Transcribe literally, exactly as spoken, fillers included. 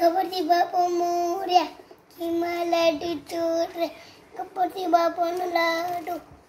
ગણપતિ બાપો મોર્યા, ઘીમાં લાડુ ચોર, ગણપતિ બાપાનો લાડુ.